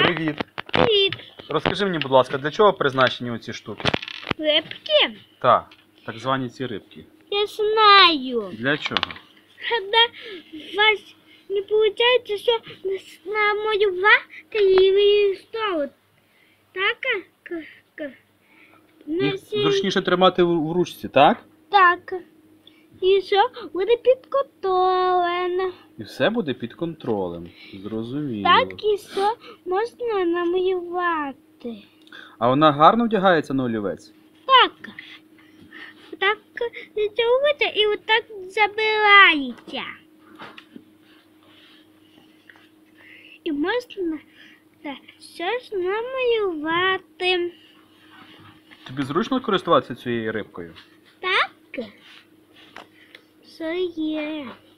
Привіт. Привіт. Розкажи мені, будь ласка, для чого призначені оці штуки? Рибки? Так, так звані ці рибки. Я знаю. Для чого? Когда у вас не получается все намалювати і вирисовувати. Так? Їх зручніше тримати в ручці, так? Так. І все буде підготовлено. І все буде під контролем. Зрозуміло. Так і все можна намалювати. А вона гарно вдягається на олівець? Так. Так витягується і отак забирається. І можна так, щось намалювати. Тобі зручно користуватися цією рибкою? Так. Все є.